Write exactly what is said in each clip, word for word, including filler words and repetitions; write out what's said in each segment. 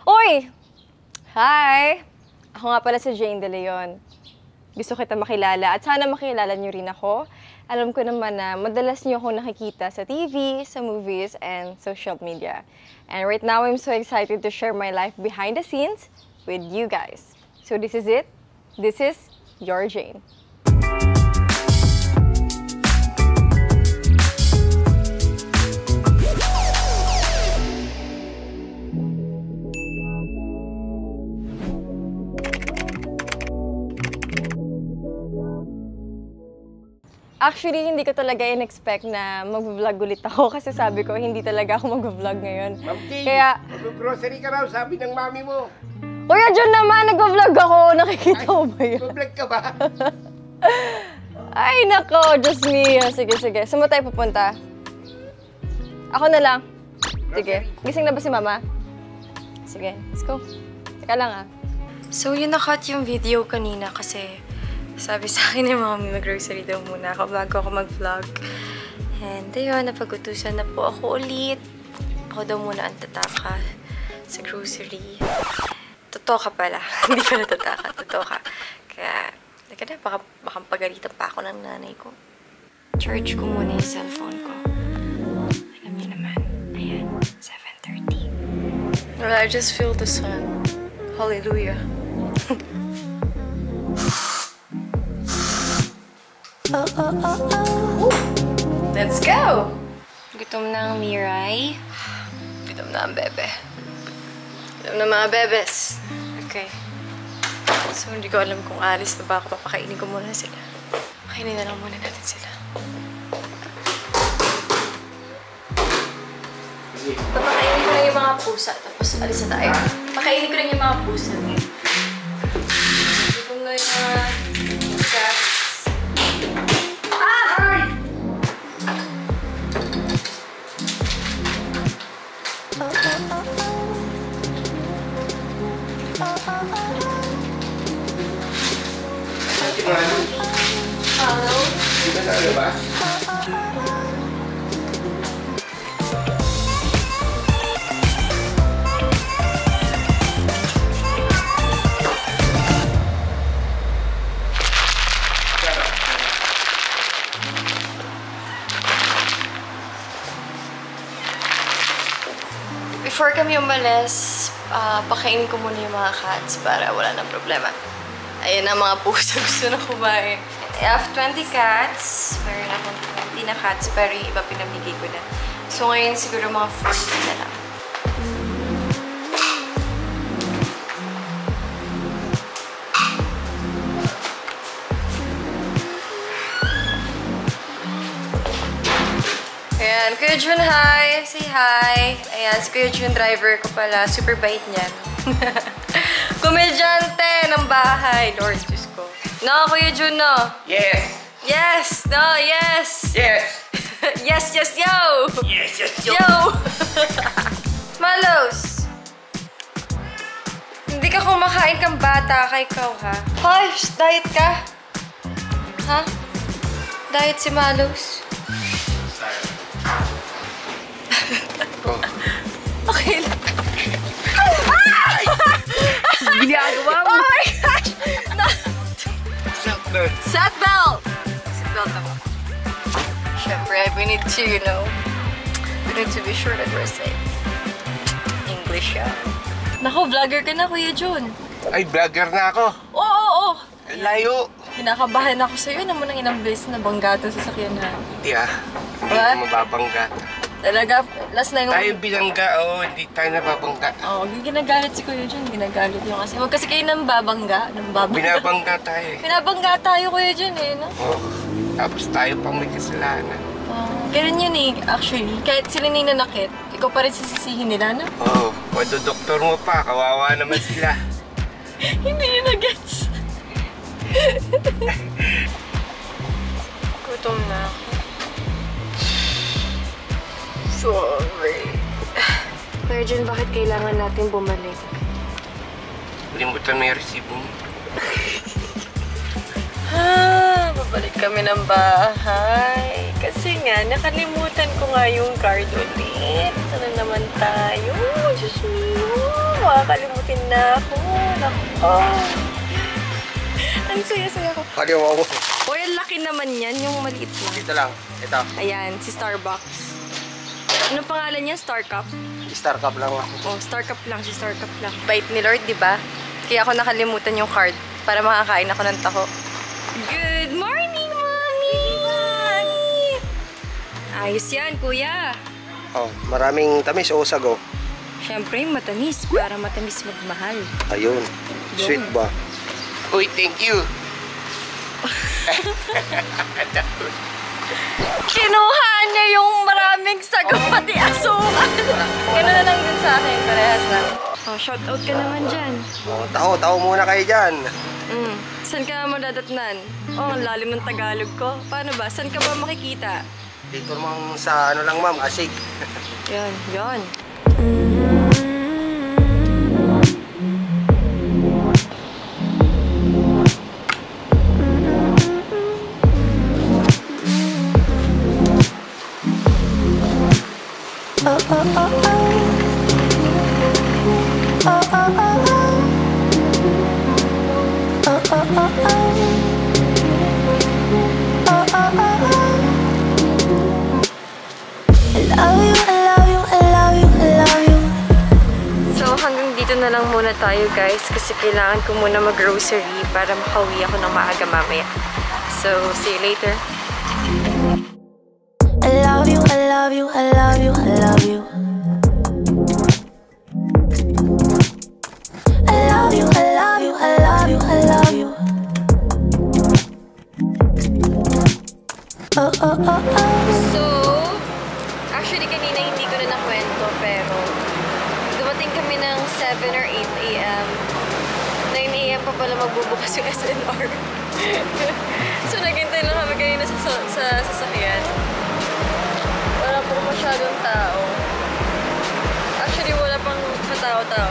Uy! Hi! Ako nga pala si Jane De Leon. Gusto kita makilala at sana makilala niyo rin ako. Alam ko naman na madalas niyo ako nakikita sa T V, sa movies, and social media. And right now, I'm so excited to share my life behind the scenes with you guys. So this is it. This is your Jane. Actually, hindi ko talaga in-expect na mag-vlog ulit ako kasi sabi ko, hindi talaga ako mag-vlog ngayon. Ma'am Jane, Kaya... mag-grocery ka raw, sabi ng mami mo. Kuya John naman, nag-vlog ako. Nakikita mo ba yun? Mag-vlog ka ba? Ay, nako, just me. Sige, sige. Saan mo tayo pupunta? Ako na lang. Sige. Gising na ba si Mama? Sige, let's go. Teka lang ah. So, yun na-cut yung video kanina kasi sabi sa akin ni Mami, mag-grocery daw muna ako bago ako mag-vlog. And ayun, napag-utusan na po ako ulit. Ako daw muna ang tataka sa grocery. Totoo ka pala. Hindi pala tataka. Totoo ka. Kaya, teka na, baka, baka pagalitan pa ako ng nanay ko. Charge ko muna yung cellphone ko. Alam niyo naman, ayan, seven thirty. Well, I just feel the sun. Hallelujah. Oh, oh, oh, oh. Let's go! Gutom na ang Miray. Gutom na ang bebe. Gutom na mga bebes. Okay. So, hindi ko alam kung alis na ba ako. Papakainin ko muna sila. Pakainin na lang muna natin sila. Papakainin ko lang yung mga pusa. Tapos, alis na tayo. Pakainin ko lang yung mga pusa. Gutom na yung mga cats. Hello? Di ba nalabas? Before kami umalis, uh, pakainin ko muna yung mga cats para wala nang problema. Ayan ang mga puso gusto na kumain. I have twenty cats. Meron akong twenty na cats, pero yung iba pinamigay ko na. So ngayon siguro mga forty na lang. Ayan, Kuya Jun, hi! Say hi! Ayan, si Kuya Jun, driver ko pala. Super bait niyan. Komedyante ng bahay. Lord, Diyos ko. No, Kuya Jun, no? Yes! Yes! No, yes! Yes! Yes, yes, yo! Yes, yes, yo! Yo! Malos! Hindi ka kumakain kang bata kay ikaw, ha? Hoy, diet ka? Ha? Diet si Malos? Oh. Okay lang. Ginagawa mo! Oh my gosh! No. Seatbelt! Seatbelt! Seatbelt ako. Siyempre, we need to, you know, we need to be sure that we're safe. English yan. Naku, vlogger ka na, Kuya Jun. Ay, vlogger na ako! Oo, oo, oo. Layo! Kinakabahan ako sa'yo naman ng ilang beses na banggato sa sakyan na. Hindi ah. Hindi What? ko mababangga. Talaga, last na yung... Tayo bilangga, oo. Hindi tayo nababangga. Oo, oh, ginagalit si Kuya Jun. Ginagalit yung kasi. Huwag kasi kayo nang babangga. Nang babangga. Binabangga tayo eh. Binabangga tayo, Kuya Jun eh, no? Oo. Tapos tayo pang may kasalanan. Oh, ganun yun eh, actually. Kahit sila na nanakit, ikaw pa rin sisisihin nila, no? Oo. Pwede doktor mo pa. Kawawa naman sila. Hindi nyo na-gets. Gutom na ako. Sorry. Kuya Jun, bakit kailangan natin bumalik? Limutan mo yung receipt mo. Ha, babalik kami ng bahay. Kasi nga, nakalimutan ko nga yung card ulit. Ano naman tayo? Diyos mo, makakalimutin na ako. Nako. Ang saya-saya ko. Kaliwa ko. O, yung laki naman yan, yung maliit na. Dito lang. Ito. Ayan, si Starbucks. Ano pangalan niya? Star Cup? Star Cup lang ako. Oh, Star Cup lang, si Star Cup lang. Bait ni Lord, di ba? Kaya ako nakalimutan yung card para makakain ako ng taho. Good morning, Mommy! Ayos yan, Kuya. Oh, maraming tamis o sago. Siyempre, matamis para matamis magmahal. Ayun. Sweet ba? Uy, thank you. Kinuha niya yung maraming sago pati asukal. Gano'n na lang din sa akin, parehas lang. Oh, shoutout ka naman dyan. Oh, taho, taho muna kayo dyan. Mm. Saan ka madadatnan? Oh, ang lalim ng Tagalog ko. Paano ba? Saan ka ba makikita? Dito naman sa ano lang ma'am, asig. Yan, yan. Oh, oh, oh, oh. Oh, oh, oh, oh. Oh, oh, oh, oh. Oh, oh, oh, oh. I love you, I love you, I love you, I love you. So, hanggang dito na lang muna tayo, guys. Kasi kailangan ko muna mag-grocery para makauwi ako ng maaga mamaya. So, see you later. I love you, I love you, I love you, I love you. I love you, I love you, I love you, I love you. Oh, oh, oh, oh. So, actually kanina hindi ko na nakwento, pero dumating kami ng seven or eight a m nine a m pa pala magbubukas yung S N R. So, naghintay lang kami kanina sa, sa, sa sasakyan. Wala po masyadong tao. Actually, wala pang katao-tao.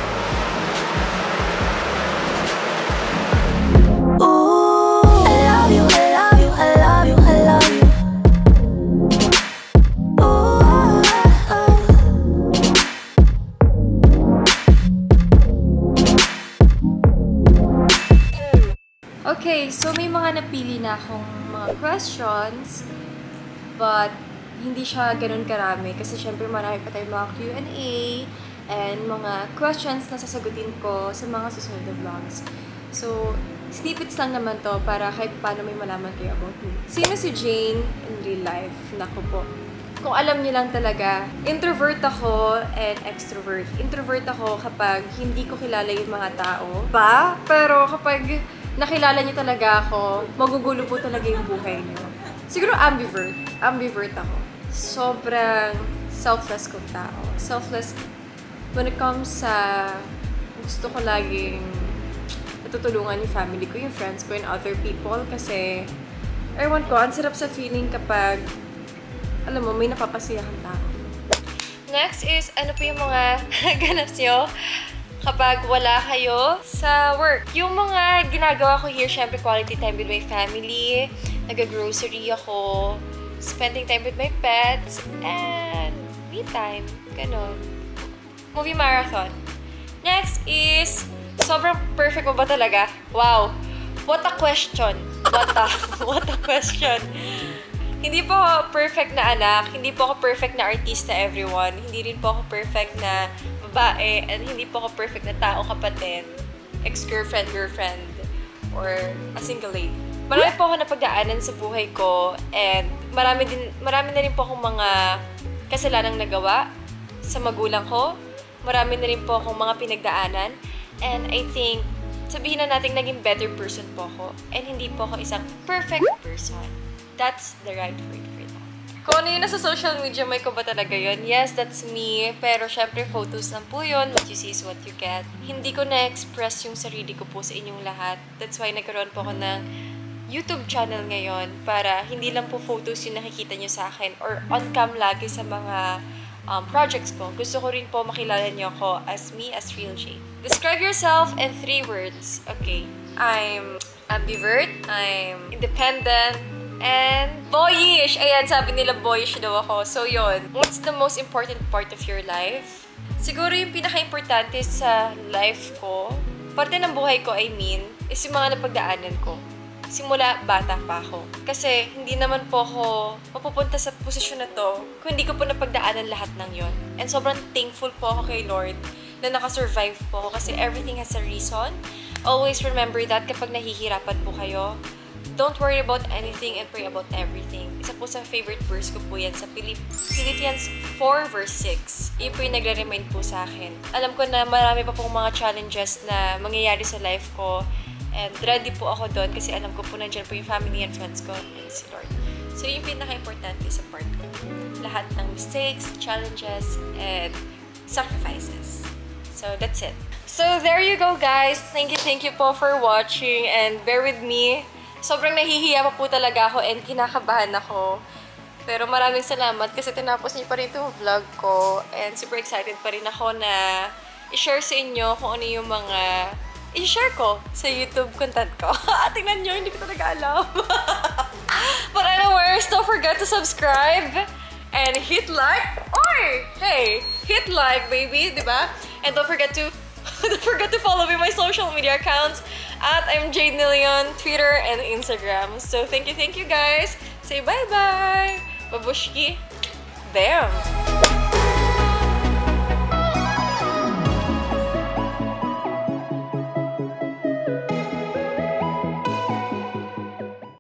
Ooh, I love you, I love you, I love you, I love you. Ooh, oh. Okay, so may mga napili na akong mga questions, but hindi siya ganun karami kasi syempre marami pa tayong mga Q and A and mga questions na sasagutin ko sa mga susunod na vlogs. So, snippets lang naman to para kahit paano may malaman kayo about me. Sino si Jane in real life? Naku po. Kung alam niyo lang talaga, introvert ako and extrovert. Introvert ako kapag hindi ko kilala yung mga tao ba? Pero kapag nakilala niyo talaga ako, magugulo po talaga yung buhay niyo. Siguro ambivert. Ambivert ako. Sobrang selfless kong tao. Selfless when it comes sa gusto ko laging natutulungan yung family ko, yung friends ko, and other people kasi ewan ko, ang sarap sa feeling kapag alam mo, may napapasiyahang tao. Next is, ano po yung mga ganap nyo kapag wala kayo sa work? Yung mga ginagawa ko here, syempre quality time with my family, nag-grocery ako, spending time with my pets, and me time. Ganon. Movie marathon. Next is, sobrang perfect mo ba talaga? Wow! What a question! What a, what a question! Hindi po ako perfect na anak, hindi po ako perfect na artista, everyone. Hindi rin po ako perfect na babae, and hindi po ako perfect na tao, kapatid, ex-girlfriend, girlfriend, or a single lady. Marami po ako napagdaanan sa buhay ko, and marami, din, marami na rin po akong mga kasalanang nagawa sa magulang ko. Marami na rin po akong mga pinagdaanan. And I think, sabihin na natin naging better person po ako. And hindi po ako isang perfect person. That's the right word for that. Kung ano yun nasa social media, may ko ba talaga yun? Yes, that's me. Pero syempre, photos lang po yun. What you see is what you get. Hindi ko na-express yung sarili ko po sa inyong lahat. That's why nagkaroon po ako ng YouTube channel ngayon para hindi lang po photos yung nakikita nyo sa akin or on-cam lagi sa mga um, projects ko. Gusto ko rin po makilala nyo ako as me, as Real Jane. Describe yourself in three words. Okay. I'm ambivert, I'm independent, and boyish. Ayan, sabi nila boyish daw ako. So, yon. What's the most important part of your life? Siguro yung pinaka-importante sa life ko, parte ng buhay ko, I mean, is yung mga napagdaanan ko. Simula bata pa ako. Kasi hindi naman po ako mapupunta sa posisyon na to kung hindi ko po napagdaanan lahat ng yon. And sobrang thankful po ako kay Lord na nakasurvive po ako kasi everything has a reason. Always remember that kapag nahihirapan po kayo, don't worry about anything and pray about everything. Isa po sa favorite verse ko po yan sa Pilip Philippians four verse six. Yun po yung nagre-remind po sa akin. Alam ko na marami pa pong mga challenges na mangyayari sa life ko. And ready po ako doon kasi alam ko po nandiyan po yung family and friends ko and si Lord. So yung pinaka-importante sa part ko. Lahat ng mistakes, challenges, and sacrifices. So that's it. So there you go guys. Thank you, thank you po for watching and bear with me. Sobrang nahihiya pa po talaga ako and kinakabahan ako. Pero maraming salamat kasi tinapos niyo pa rin itong vlog ko and super excited pa rin ako na i-share sa inyo kung ano yung mga i-share ko sa YouTube content ko. Tingnan nyo, hindi ko talaga alam. But anyways, don't forget to subscribe and hit like. Oy! Hey! Hit like, baby, di ba? And don't forget to don't forget to follow me my social media accounts at I'm Jade Nilion, Twitter and Instagram. So thank you, thank you guys. Say bye-bye. Babushki. Bam!